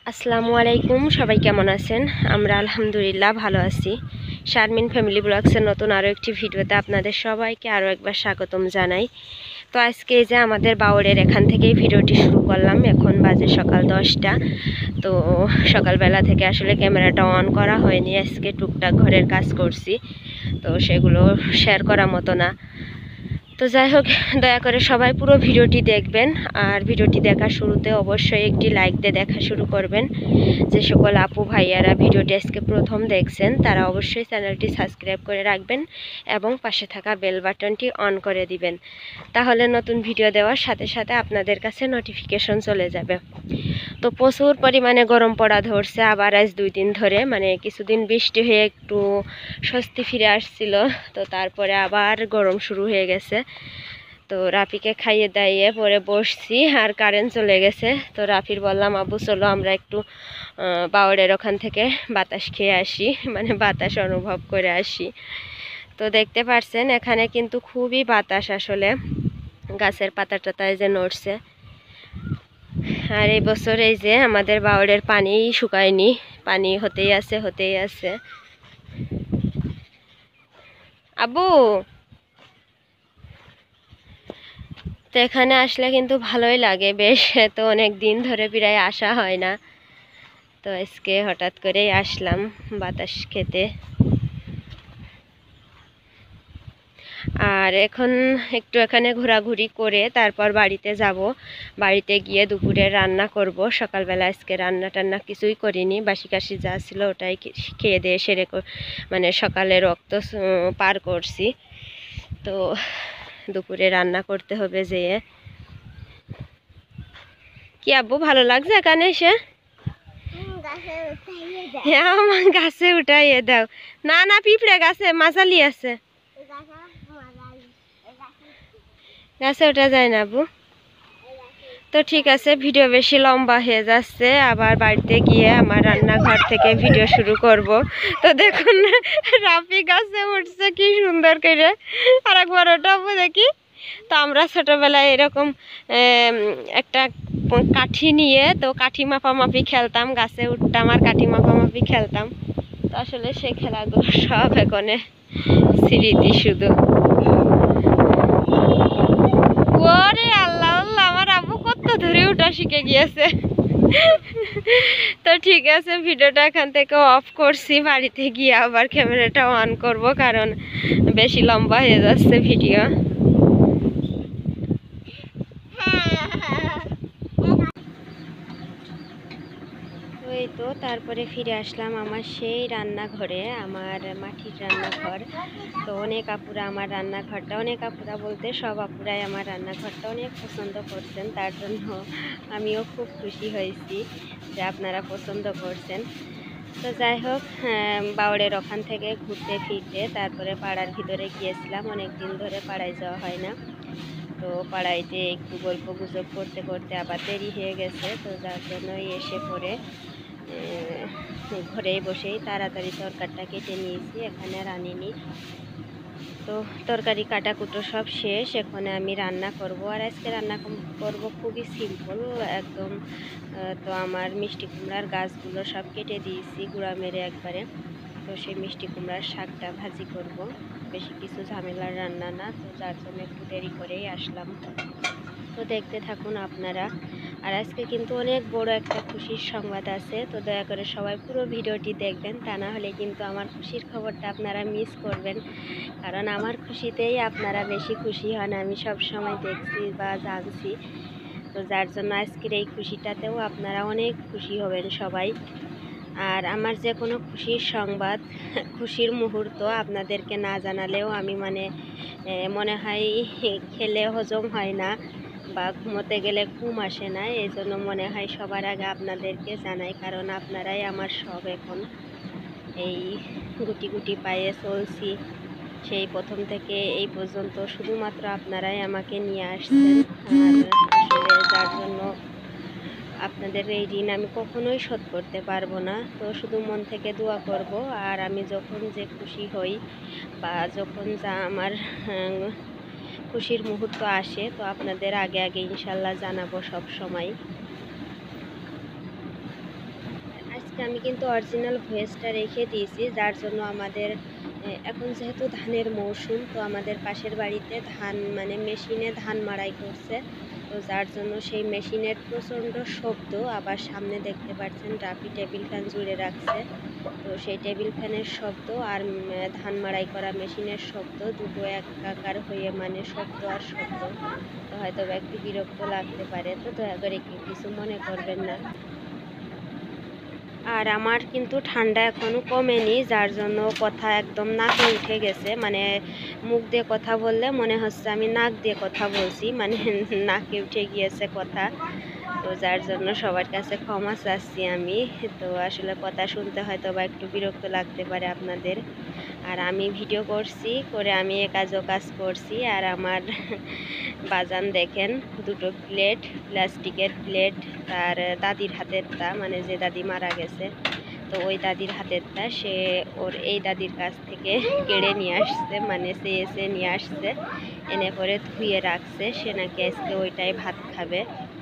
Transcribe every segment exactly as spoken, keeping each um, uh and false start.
আসসালামু আলাইকুম, সবাই কেমন আছেন? আমরা আলহামদুলিল্লাহ ভালো আছি। শারমিন ফ্যামিলি ব্লগসের নতুন আরও একটি ভিডিওতে আপনাদের সবাইকে আরও একবার স্বাগতম জানাই। তো আজকে এই যে আমাদের বাউরের এখান থেকেই ভিডিওটি শুরু করলাম। এখন বাজে সকাল দশটা। তো সকালবেলা থেকে আসলে ক্যামেরাটা অন করা হয়নি, আজকে টুকটাক ঘরের কাজ করছি, তো সেগুলো শেয়ার করার মতো না। তো যাই হোক, দয়া করে সবাই পুরো ভিডিওটি দেখবেন, আর ভিডিওটি দেখার শুরুতে অবশ্যই একটি লাইক দিয়ে দেখা শুরু করবেন। যে সকল আপু ভাইয়ারা ভিডিওটি আজকে প্রথম দেখছেন তারা অবশ্যই চ্যানেলটি সাবস্ক্রাইব করে রাখবেন এবং পাশে থাকা বেল বাটনটি অন করে দিবেন, তাহলে নতুন ভিডিও দেওয়ার সাথে সাথে আপনাদের কাছে নোটিফিকেশন চলে যাবে। তো প্রচুর পরিমাণে গরম পড়া ধরছে আবার আজ দুই দিন ধরে, মানে কিছুদিন বৃষ্টি হয়ে একটু স্বস্তি ফিরে আসছিল, তো তারপরে আবার গরম শুরু হয়ে গেছে। তো রাফিকে খাইয়ে দাইয়ে পরে বসছি, আর কারেন্ট চলে গেছে। তো রাফির বললাম, আব্বু চলো আমরা একটু বাউরের ওখান থেকে বাতাস খেয়ে আসি, মানে বাতাস অনুভব করে আসি। তো দেখতে পাচ্ছেন এখানে কিন্তু খুবই বাতাস, আসলে গাছের পাতা টাতায় যে নড়ছে। আর এই বছর এই যে আমাদের বাউরের পানি শুকায়নি, পানি হতেই আছে হতেই আছে। আব্বু, তো এখানে আসলে কিন্তু ভালোই লাগে বেশ, তো অনেক দিন ধরে প্রায় আসা হয় না, তো আজকে হঠাৎ করেই আসলাম বাতাস খেতে। আর এখন একটু এখানে ঘোরাঘুরি করে তারপর বাড়িতে যাব। বাড়িতে গিয়ে দুপুরে রান্না করব। সকালবেলা আজকে রান্না টান্না কিছুই করিনি, বাসি কাশি যা ছিল ওটাই খেয়ে দিয়ে সেরে মানে সকালে রক্ত পার করছি। তো দুপুরে রান্না করতে হবে যেয়ে। কি আব্বু, ভালো লাগছে এখানে এসে? হ্যাঁ, আমার গাছে উঠাইয়ে দাও। না না, পিঁপড়ে গাছে মাজালি আছে, গাছে ওঠা যায় না আব্বু। তো ঠিক আছে, ভিডিও বেশি লম্বা হয়ে যাচ্ছে, আবার বাড়িতে গিয়ে আমার রান্নাঘর থেকে ভিডিও শুরু করব। তো দেখুন রাফি গাছে উঠছে কি সুন্দর করে, আর একবার ওঠাবো দেখি। তো আমরা ছোটোবেলায় এরকম একটা কাঠি নিয়ে তো কাঠি মাপামাপি খেলতাম, গাছে উঠতাম আর কাঠি মাপামাপি খেলতাম। তো আসলে সেই খেলাগুলো সব এখানে স্মৃতি শুধু। ওরে আল্লাহ আল্লাহ, আমার আব্বু কত ধরে উঠা শিখে গিয়েছে। তো ঠিক আছে, ভিডিওটা এখান থেকে অফ করছি, বাড়িতে গিয়ে আবার ক্যামেরাটা অন করব, কারণ বেশি লম্বা হয়ে যাচ্ছে ভিডিও। ওই তো তারপরে ফিরে আসলাম আমার সেই রান্নাঘরে, আমার মাটির রান্নাঘর। তো অনেক আপুরা আমার রান্নাঘরটা, অনেক আপুরা বলতে সব আপুরাই আমার রান্নাঘরটা অনেক পছন্দ করছেন, তার জন্য আমিও খুব খুশি হয়েছি যে আপনারা পছন্দ করছেন। তো যাই হোক, বাউরের ওখান থেকে ঘুরতে ফিরতে তারপরে পাড়ার ভিতরে গিয়েছিলাম, অনেক দিন ধরে পাড়ায় যাওয়া হয় না। তো পাড়াইতে একটু গল্প গুজব করতে করতে আবার দেরি হয়ে গেছে, তো যার জন্যই এসে পড়ে ঘরেই বসেই তাড়াতাড়ি তরকারিটা কেটে নিয়েছি, এখানে রানিনি। তো তরকারি কাটাকুটো সব শেষ, এখানে আমি রান্না করব। আর আজকে রান্না করব খুবই সিম্পল একদম। তো আমার মিষ্টি কুমড়ার গাছগুলো সব কেটে দিয়েছি গুঁড়া মেরে একবারে। তো সেই মিষ্টি কুমড়ার শাকটা ভাজি করব, বেশি কিছু ঝামেলার রান্না না, তো যার জন্য একটু দেরি করেই আসলাম। তো দেখতে থাকুন আপনারা। আর আজকে কিন্তু অনেক বড় একটা খুশির সংবাদ আছে, তো দয়া করে সবাই পুরো ভিডিওটি দেখবেন, তা না হলে কিন্তু আমার খুশির খবরটা আপনারা মিস করবেন, কারণ আমার খুশিতেই আপনারা বেশি খুশি হন, আমি সব সময় দেখছি বা জানছি। তো যার জন্য আজকের এই খুশিটাতেও আপনারা অনেক খুশি হবেন সবাই। আর আমার যে কোনো খুশির সংবাদ, খুশির মুহূর্ত আপনাদেরকে না জানালেও আমি মানে মনে হয় খেলে হজম হয় না বা ঘুমোতে গেলে ঘুম আসে না, এই জন্য মনে হয় সবার আগে আপনাদেরকে জানাই, কারণ আপনারাই আমার সব। এখন এই গুটি গুটি পায়ে চলছি সেই প্রথম থেকে এই পর্যন্ত, শুধুমাত্র আপনারাই আমাকে নিয়ে আসছেন। আর আসলে যার জন্য আপনাদের এই ঋণ আমি কখনোই শোধ করতে পারবো না। তো শুধু মন থেকে দোয়া করব, আর আমি যখন যে খুশি হই বা যখন যা আমার খুশির মুহূর্ত আসে, তো আপনাদের আগে আগে ইনশাল্লাহ জানাবো সব সময়। আজকে আমি কিন্তু অরিজিনাল ভয়েসটা রেখে দিয়েছি, যার জন্য আমাদের এ, এখন যেহেতু ধানের মৌসুম, তো আমাদের পাশের বাড়িতে ধান মানে মেশিনে ধান মাড়াই করছে। তো যার জন্য সেই মেশিনের প্রচণ্ড শব্দ, আবার সামনে দেখতে পাচ্ছেন রাফি টেবিল ফ্যান জুড়ে রাখছে। তো সেই টেবিল ফ্যানের শব্দ আর উম, ধান মাড়াই করা মেশিনের শব্দ দুটো একাকার হয়ে মানে শব্দ আর শব্দ, তো হয়তো বা একটু বিরক্ত লাগতে পারে, তো দয়া করে কেউ কিছু মনে করবেন না। আর আমার কিন্তু ঠান্ডা এখনো কমেনি, যার জন্য কথা একদম নাকে উঠে গেছে, মানে মুখ দিয়ে কথা বললে মনে হচ্ছে আমি নাক দিয়ে কথা বলছি, মানে নাকে উঠে গিয়েছে কথা। তো যার জন্য সবার কাছে ক্ষমা চাচ্ছি আমি। তো আসলে কথা শুনতে হয়তো বা একটু বিরক্ত লাগতে পারে আপনাদের। আর আমি ভিডিও করছি, করে আমি এ কাজ ও কাজ করছি, আর আমার বাজান দেখেন, দুটো প্লেট, প্লাস্টিকের প্লেট, তার দাদির হাতেরটা, মানে যে দাদি মারা গেছে, তো ওই দাদির হাতেরটা সে ওর এই দাদির কাছ থেকে কেড়ে নিয়ে আসছে, মানে সে এসে নিয়ে আসছে, এনে পরে ধুয়ে রাখছে, সে নাকি আজকে ওইটাই ভাত খাবে।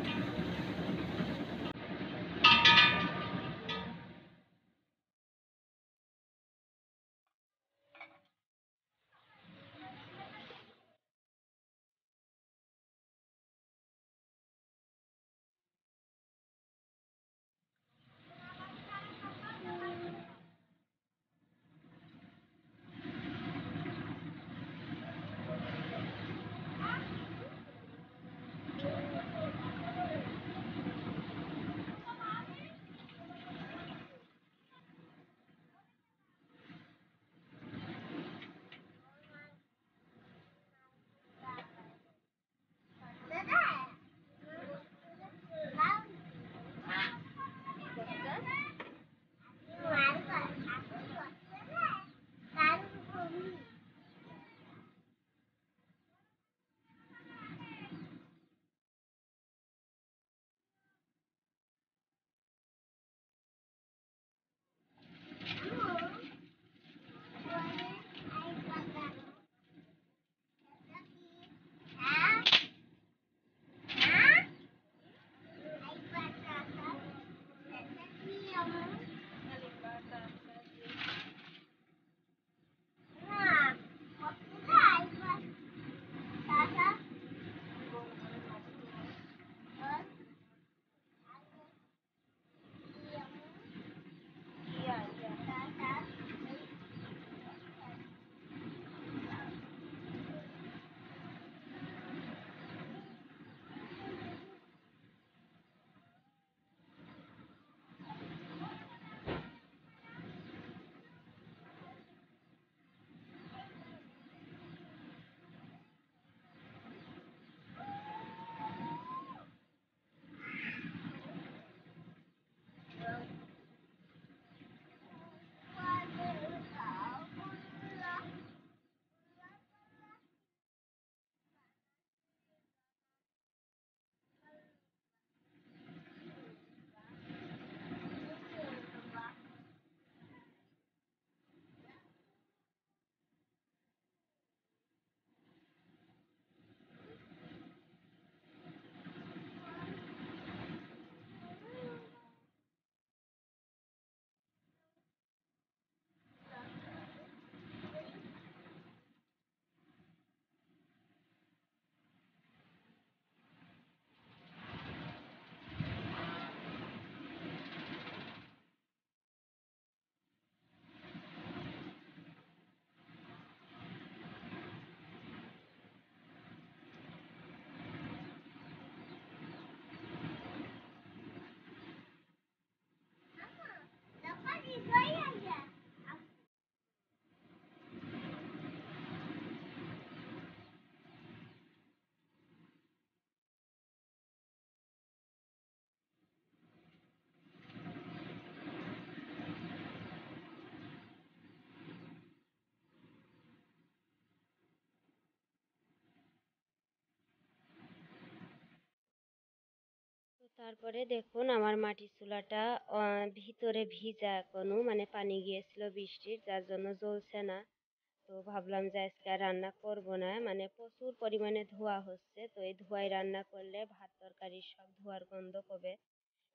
তো তারপরে দেখুন আমার মাটির চুলাটা আহ, ভিতরে ভিজা এখনো, মানে পানি গিয়েছিল বৃষ্টির, যার জন্য জ্বলছে না। তো ভাবলাম যে আজকে আর রান্না করব না, মানে প্রচুর পরিমাণে ধোঁয়া হচ্ছে, তো এই ধোঁয়ায় রান্না করলে ভাত তরকারির সব ধোঁয়ার গন্ধ কবে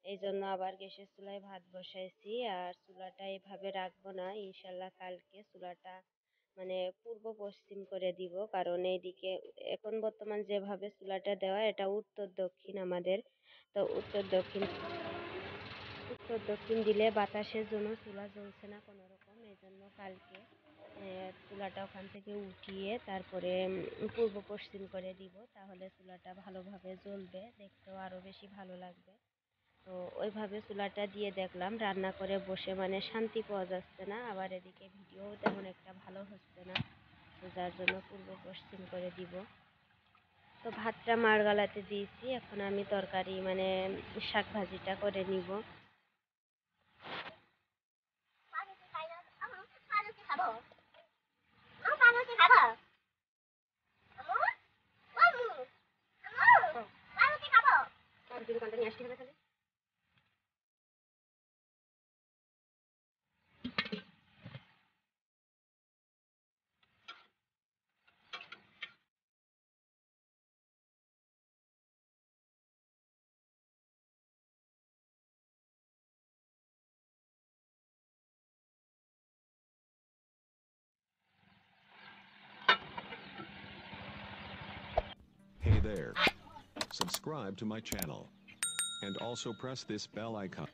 এই জন্য আবার গ্যাসের চুলায় ভাত বসাইছি। আর চুলাটা এভাবে রাখবো না, ইনশাল্লাহ কালকে চুলাটা মানে পূর্ব পশ্চিম করে দিব, কারণ এইদিকে এখন বর্তমান যেভাবে চুলাটা দেওয়া এটা উত্তর দক্ষিণ আমাদের। তো উত্তর দক্ষিণ উত্তর দক্ষিণ দিলে বাতাসের জন্য চুলা জ্বলছে না কোনো রকম, এই জন্য কালকে চুলাটা ওখান থেকে উঠিয়ে তারপরে পূর্ব পশ্চিম করে দিব, তাহলে চুলাটা ভালোভাবে জ্বলবে, দেখতেও আরো বেশি ভালো লাগবে। তো ওইভাবে চুলাটা দিয়ে দেখলাম, রান্না করে বসে মানে শান্তি পাওয়া যাচ্ছে না, আবার এদিকে ভিডিও তেমন একটা ভালো হচ্ছে না, তো যার জন্য পূর্ব পশ্চিম করে দিব। তো ভাতটা মাড় গালাতে দিয়েছি, এখন আমি তরকারি মানে শাক ভাজিটা করে নিব। Hey there. Subscribe to my channel. And also press this bell icon.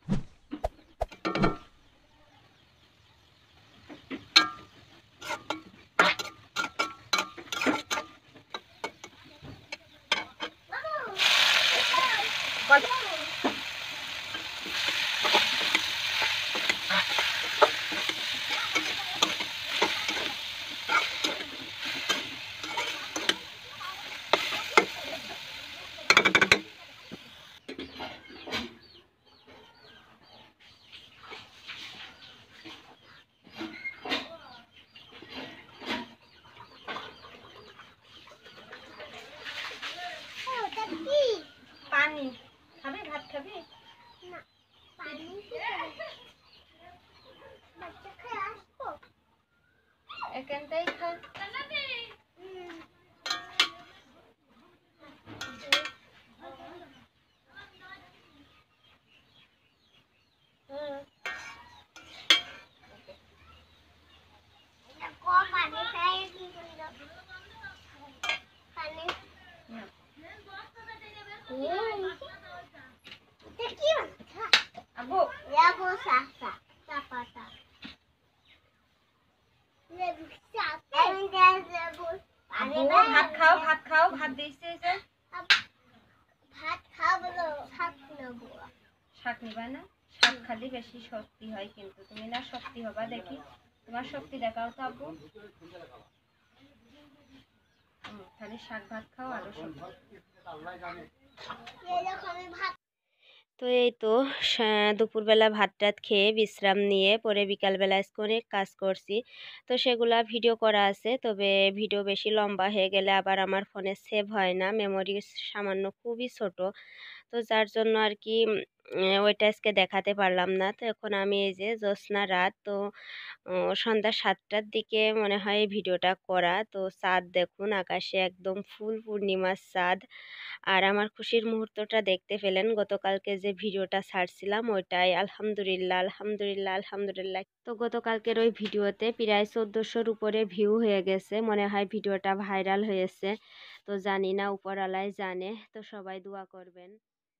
পানি খাবে, ভাত খাবে না, পানি বাচ্চা খায় আসবো এখানটাই খা। ভাত খাও, ভাত খাও, ভাত দিয়েছে যে ভাত খাও বলো, শাক নেবো। শাক নিবা না? শাক খালি বেশি শক্তি হয়, কিন্তু তুমি না শক্তি হবা, দেখি তোমার শক্তি দেখাও তো আব্বু। খালি শাক ভাত খাও আরো শক্তি। তো এই তো দুপুরবেলা ভাত টাত খেয়ে বিশ্রাম নিয়ে পরে বিকালবেলা অনেক কাজ করছি, তো সেগুলা ভিডিও করা আছে, তবে ভিডিও বেশি লম্বা হয়ে গেলে আবার আমার ফোনে সেভ হয় না, মেমোরি সামান্য খুবই ছোট, তো যার জন্য আর কি ওইটা আজকে দেখাতে পারলাম না। তো এখন আমি এই যে জ্যোৎস্না রাত, তো সন্ধ্যা সাতটার দিকে মনে হয় ভিডিওটা করা। তো চাঁদ দেখুন আকাশে, একদম ফুল পূর্ণিমার চাঁদ। আর আমার খুশির মুহূর্তটা দেখতে পেলেন, গতকালকে যে ভিডিওটা ছাড়ছিলাম ওইটাই আলহামদুলিল্লাহ আলহামদুলিল্লাহ আলহামদুলিল্লাহ। তো গতকালকের ওই ভিডিওতে প্রায় চোদ্দোশোর উপরে ভিউ হয়ে গেছে, মনে হয় ভিডিওটা ভাইরাল হয়েছে, তো জানি না, উপরওয়ালাই জানে। তো সবাই দোয়া করবেন।